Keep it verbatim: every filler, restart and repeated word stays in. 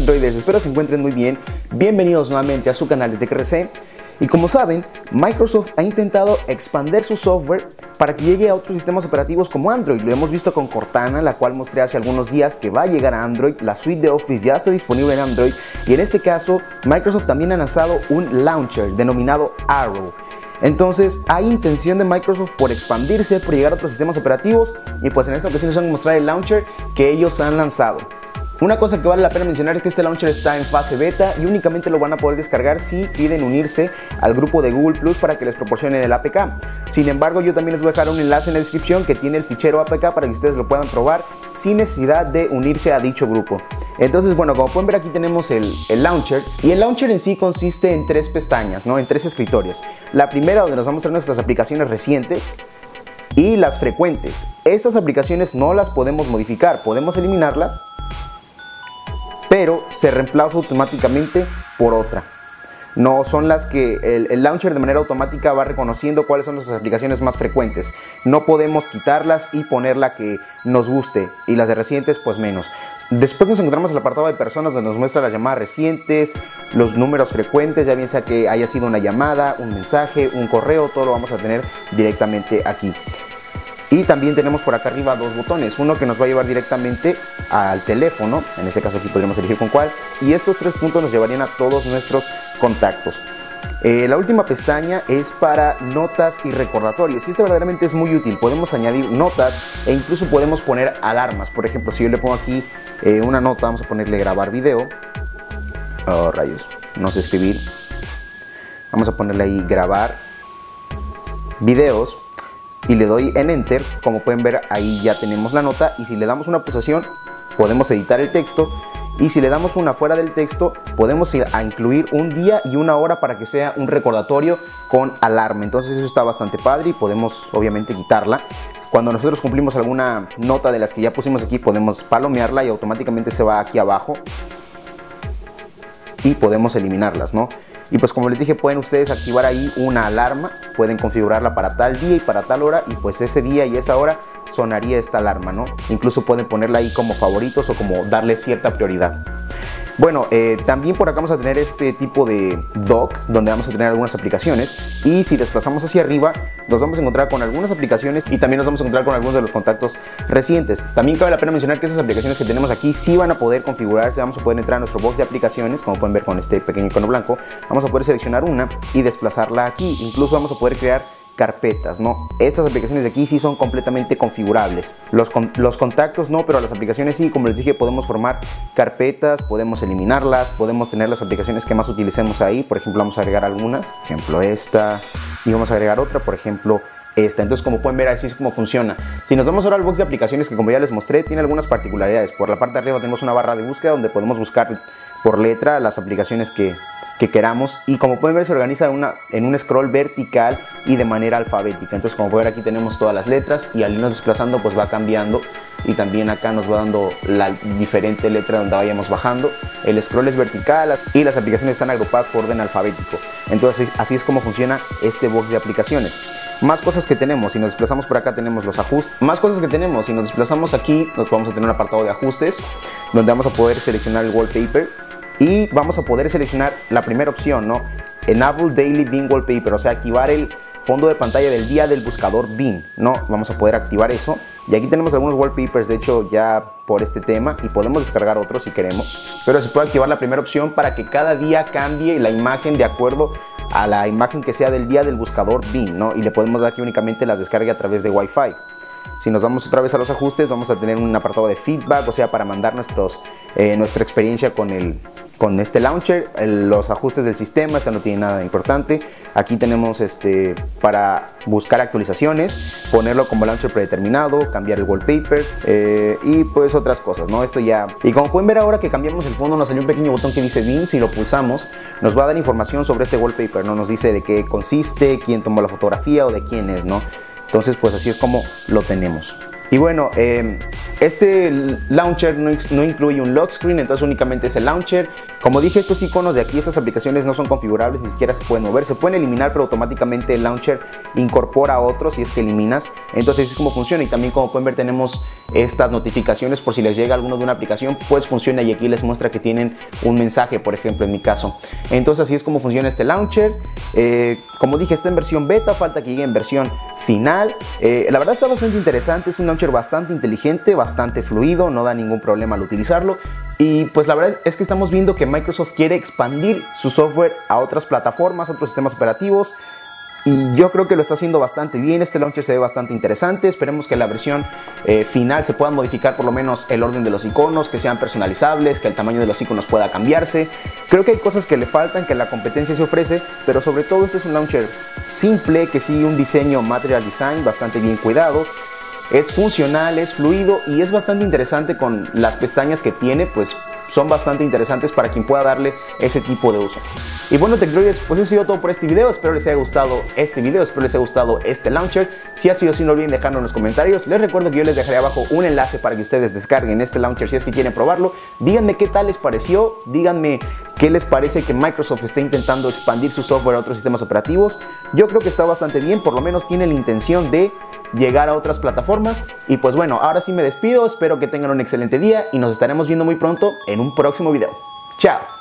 Androides, espero se encuentren muy bien. Bienvenidos nuevamente a su canal de Tech R C. Y como saben, Microsoft ha intentado expandir su software para que llegue a otros sistemas operativos como Android. Lo hemos visto con Cortana, la cual mostré hace algunos días que va a llegar a Android. La suite de Office ya está disponible en Android y en este caso Microsoft también ha lanzado un launcher denominado Arrow. Entonces hay intención de Microsoft por expandirse, por llegar a otros sistemas operativos, y pues en esta ocasión les voy a mostrar el launcher que ellos han lanzado. Una cosa que vale la pena mencionar es que este launcher está en fase beta y únicamente lo van a poder descargar si piden unirse al grupo de Google Plus para que les proporcionen el A P K. Sin embargo, yo también les voy a dejar un enlace en la descripción que tiene el fichero A P K para que ustedes lo puedan probar sin necesidad de unirse a dicho grupo. Entonces, bueno, como pueden ver, aquí tenemos el, el launcher, y el launcher en sí consiste en tres pestañas, ¿no? En tres escritorios. La primera, donde nos vamos a mostrar nuestras aplicaciones recientes, y las frecuentes. Estas aplicaciones no las podemos modificar, podemos eliminarlas, pero se reemplaza automáticamente por otra. No son las que el, el launcher de manera automática va reconociendo cuáles son nuestras aplicaciones más frecuentes. No podemos quitarlas y poner la que nos guste, y las de recientes pues menos. Después nos encontramos el apartado de personas, donde nos muestra las llamadas recientes, los números frecuentes, ya bien sea que haya sido una llamada, un mensaje, un correo, todo lo vamos a tener directamente aquí. Y también tenemos por acá arriba dos botones, uno que nos va a llevar directamente al teléfono, en este caso aquí podríamos elegir con cuál, y estos tres puntos nos llevarían a todos nuestros contactos. Eh, la última pestaña es para notas y recordatorios, y esta verdaderamente es muy útil. Podemos añadir notas e incluso podemos poner alarmas. Por ejemplo, si yo le pongo aquí eh, una nota, vamos a ponerle grabar video, oh rayos, no sé escribir, vamos a ponerle ahí grabar videos, y le doy en enter. Como pueden ver, ahí ya tenemos la nota, y si le damos una pulsación podemos editar el texto, y si le damos una fuera del texto podemos ir a incluir un día y una hora para que sea un recordatorio con alarma. Entonces eso está bastante padre y podemos obviamente quitarla. Cuando nosotros cumplimos alguna nota de las que ya pusimos aquí, podemos palomearla y automáticamente se va aquí abajo y podemos eliminarlas, ¿no? Y pues como les dije, pueden ustedes activar ahí una alarma, pueden configurarla para tal día y para tal hora, y pues ese día y esa hora sonaría esta alarma, ¿no? Incluso pueden ponerla ahí como favoritos o como darle cierta prioridad. Bueno, eh, también por acá vamos a tener este tipo de dock donde vamos a tener algunas aplicaciones, y si desplazamos hacia arriba nos vamos a encontrar con algunas aplicaciones y también nos vamos a encontrar con algunos de los contactos recientes. También cabe la pena mencionar que esas aplicaciones que tenemos aquí sí van a poder configurarse. Vamos a poder entrar a nuestro box de aplicaciones, como pueden ver con este pequeño icono blanco. Vamos a poder seleccionar una y desplazarla aquí. Incluso vamos a poder crear carpetas, ¿no? Estas aplicaciones de aquí sí son completamente configurables. Los, con, los contactos no, pero las aplicaciones sí. Como les dije, podemos formar carpetas, podemos eliminarlas, podemos tener las aplicaciones que más utilicemos ahí. Por ejemplo, vamos a agregar algunas, por ejemplo esta, y vamos a agregar otra, por ejemplo esta. Entonces, como pueden ver, así es como funciona. Si nos vamos ahora al box de aplicaciones, que como ya les mostré, tiene algunas particularidades. Por la parte de arriba tenemos una barra de búsqueda donde podemos buscar por letra las aplicaciones que que queramos, y como pueden ver se organiza en, una, en un scroll vertical y de manera alfabética. Entonces, como pueden ver, aquí tenemos todas las letras, y al irnos desplazando pues va cambiando, y también acá nos va dando la diferente letra donde vayamos bajando. El scroll es vertical y las aplicaciones están agrupadas por orden alfabético. Entonces así es como funciona este box de aplicaciones. Más cosas que tenemos, si nos desplazamos por acá tenemos los ajustes. Más cosas que tenemos, si nos desplazamos aquí nos vamos a tener un apartado de ajustes donde vamos a poder seleccionar el wallpaper. Y vamos a poder seleccionar la primera opción, ¿no? Enable Daily Bing Wallpaper, o sea, activar el fondo de pantalla del día del buscador Bing, ¿no? Vamos a poder activar eso. Y aquí tenemos algunos wallpapers, de hecho, ya por este tema, y podemos descargar otros si queremos. Pero se puede activar la primera opción para que cada día cambie la imagen de acuerdo a la imagen que sea del día del buscador Bing, ¿no? Y le podemos dar que únicamente las descargue a través de Wi-Fi. Si nos vamos otra vez a los ajustes, vamos a tener un apartado de feedback, o sea, para mandar nuestros, eh, nuestra experiencia con, el, con este launcher. El, los ajustes del sistema, esta no tiene nada importante. Aquí tenemos este, para buscar actualizaciones, ponerlo como launcher predeterminado, cambiar el wallpaper eh, y pues otras cosas, ¿no? Esto ya... Y como pueden ver, ahora que cambiamos el fondo nos salió un pequeño botón que dice Bing. Si lo pulsamos nos va a dar información sobre este wallpaper, ¿no? Nos dice de qué consiste, quién tomó la fotografía o de quién es, ¿no? Entonces pues así es como lo tenemos. Y bueno, eh, este launcher no, no incluye un lock screen, entonces únicamente es el launcher. Como dije, estos iconos de aquí, estas aplicaciones no son configurables, ni siquiera se pueden mover. Se pueden eliminar, pero automáticamente el launcher incorpora otros si es que eliminas. Entonces así es como funciona. Y también, como pueden ver, tenemos estas notificaciones por si les llega alguno de una aplicación, pues funciona, y aquí les muestra que tienen un mensaje, por ejemplo, en mi caso. Entonces así es como funciona este launcher. Eh, como dije, está en versión beta, falta que llegue en versión final. Eh, la verdad está bastante interesante, es un launcher bastante inteligente, bastante fluido, no da ningún problema al utilizarlo. Y pues la verdad es que estamos viendo que Microsoft quiere expandir su software a otras plataformas, a otros sistemas operativos. Y yo creo que lo está haciendo bastante bien. Este launcher se ve bastante interesante. Esperemos que en la versión eh, final se puedan modificar por lo menos el orden de los iconos, que sean personalizables, que el tamaño de los iconos pueda cambiarse. Creo que hay cosas que le faltan, que la competencia se ofrece, pero sobre todo este es un launcher simple, que sigue un diseño material design bastante bien cuidado. Es funcional, es fluido y es bastante interesante con las pestañas que tiene, pues son bastante interesantes para quien pueda darle ese tipo de uso. Y bueno, Tecdroides, pues eso ha sido todo por este video. Espero les haya gustado este video, espero les haya gustado este launcher. Si ha sido así, no olviden dejarlo en los comentarios. Les recuerdo que yo les dejaré abajo un enlace para que ustedes descarguen este launcher si es que quieren probarlo. Díganme qué tal les pareció, díganme qué les parece que Microsoft esté intentando expandir su software a otros sistemas operativos. Yo creo que está bastante bien, por lo menos tiene la intención de llegar a otras plataformas. Y pues bueno, ahora sí me despido, espero que tengan un excelente día y nos estaremos viendo muy pronto en un próximo video. ¡Chao!